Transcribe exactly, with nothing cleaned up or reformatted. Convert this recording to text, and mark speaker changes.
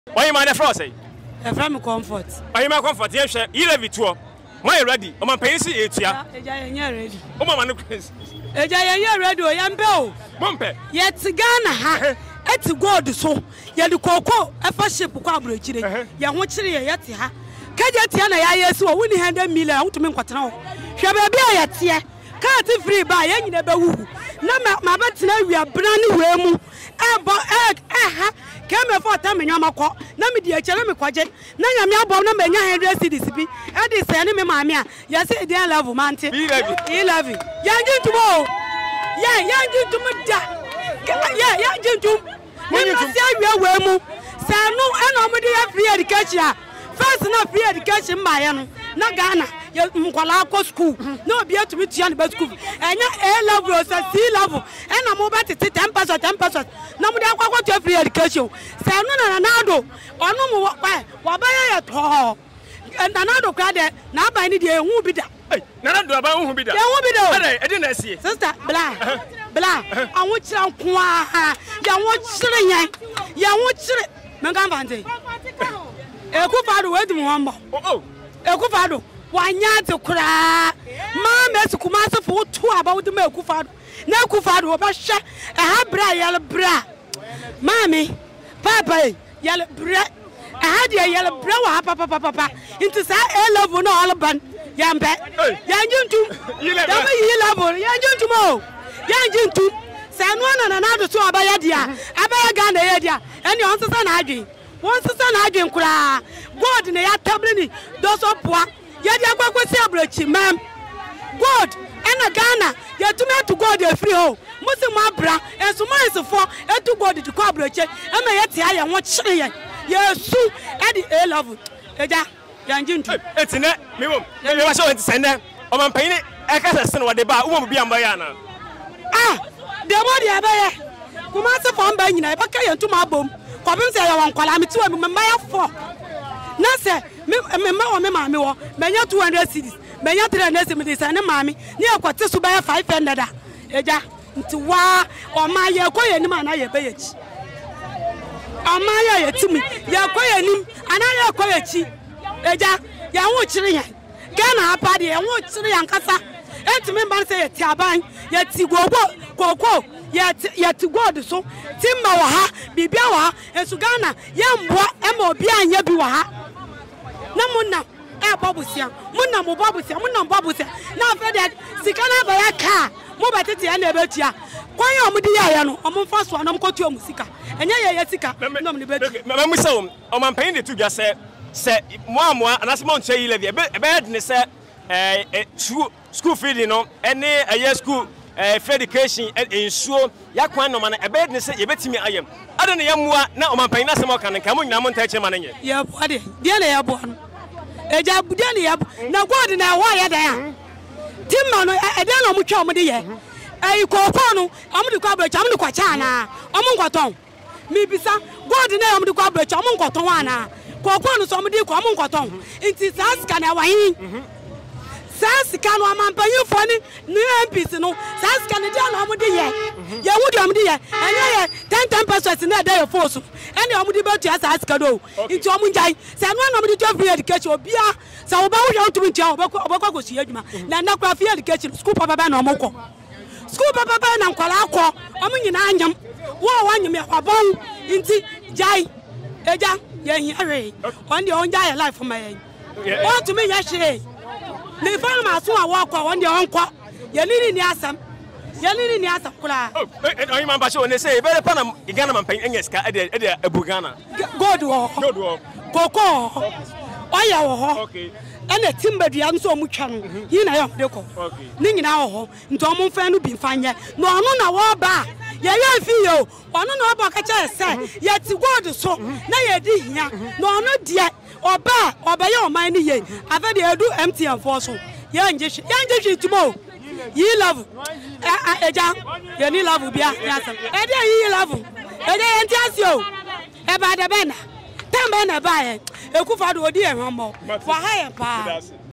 Speaker 1: Why you mind the frost?
Speaker 2: A from comfort.
Speaker 1: Why you my comfort? Yes, E-Levy tour. Why ready? I'm paying it here.
Speaker 2: Ready.
Speaker 1: Oh, my man, please.
Speaker 2: Eja ready, young bill.
Speaker 1: Bumper.
Speaker 2: Yet, Ghana, ha. It's God so. Yadu Coco, a first ship of Cabri. Ya watching yet, ha. Kajatiana, I saw winning hundred million out to me what now. Shall be yet here. Can't free by any never woo. No, my batina, we are brand new. Egg, eh, came for time in Yamako. Nami dear Chelami Quajet. Nanya Bona Mania Henry C D C P. And this enemy, mamma. Yes, dear love, Manti. E-Levy. Young to yeah, young to me. Yeah, young to when you say we are well. Say no, and nobody have free education. First, not free education, Mayano. Not Ghana. Mkwalako school. No, be to meet you on the school. And A level or C level. And I'm about to take ten percent, ten percent. Nobody want to free education. Say no, no, Addo. Or no more. Why, buy at all. And Addo cried that now by any day won't be that.
Speaker 1: None of who will be there.
Speaker 2: Won't be there.
Speaker 1: I didn't see.
Speaker 2: Sister, blah, blah. I want you on Kwa. You want children. You want children. Mangamante. Ekufado, wait a moment. Oh, Ekufado. Why not to cry? Mamma, to come out for two about the milk. No, Kufado, but shut a habra yellow bra. Mammy, Papa, yellow bra. I had your yellow bra, papa, papa, into say a love on all ban. Yambe, Yanjun to you love, Yanjun to mo, Yanjun to San one and another to Abayadia, Abayagana, and your answer son Agi. Once the son Agi cry, God in the Yatabini, those of poor. Yadia go celebrate, ma'am. God, and a Ghana, yet to me to go there free home. Muslim Mabra, and so much of four, and to go to collaborate, and my yet I am watching. Yes, so at the A level. Eja, Yanjin, it's in it. Me, you are so to send them. Oh, I'm paying it. I can't send what they buy. Who will be on Bayana? Ah, the body I buy. Who must have found buying a bucket to my boom. Come and say I want calamity to my four. Nasa, me, me, me, me, me, me, two hundred cities. Me, three hundred cities, and a mammy. Near what to buy five hundred. Eja, to wa, or my yokoy and man, I pay it. Amaya to me, Yakoy and him, and I acquire chi. Eja, Yamuchi, Ghana party, and what's the Yankasa. And to me, man say, Tiaban, yet to go, go, go, yet, yet to go to so. Timbawa, Bibiawa, and Sugana, Yamwa, Emo, Bian Yabiwa. No muna, eh, Babusia, Muna, Babusia, Muna, Babusia. Now, for that, Sikana by a car, Mobati and Ebetia. Why am I? I'm first one, I'm going to Musica. And yeah, Sika, no, Mamma, so I'm paying it to just say, say, Mamma, and as Mount Chaiii, a bad, say, a school feeding, no, and a year school. Fair education and ensure Yakwan man a badness, you bet me I am. I don't know now my pain as a mock and come on, I'm on touch money. Yeah, body, dear Airborne. A job, Danny, now God in our wire there. Timman, I don't know much of the year. I call Cono, I'm the coverage, I'm the Quachana, I'm on Quaton. Maybe some God in I'm the coverage, I'm on Quatonana. Cocono, somebody come on Quaton. It is us can I Sans can one pay you funny, new M Ps, no. Sans can you tell how much year? Ya would you dear? And ten ten percent in that day of force. And you would about to ask Addo. It's your Munjai. Say one of the job free education. Bia, so about you to be job. About go see you, man. Now, free education. School Papa no Moko. School Papa and Kalako. I mean, in Anjam. What one you may have bone into Jai. Eja, yeah, on the own Jai life for my. Want to me, yes, the farmer saw a walk on the uncle. You're leading the assam. You're leading the assam. Oh, I remember when they say, very Panam, Ghana paint English, a Bugana. God, God, Coco. Oh, okay. And a timber, the answer much. You know, okay. Ning now, Tom fan will be fine yet. No, no, no, war bar. Yeah, feel. Or no, about a say, yet to go to so. Nay, no, not yet. Or ba or by your mind ye. I've had the do empty and force. Young Jish, young Jish tomorrow. Ye love. Eja, your new love will be a answer. Eja, ye love. Eja, and just you. About the banner. Ten banner by it. A good father, dear humble. For higher power.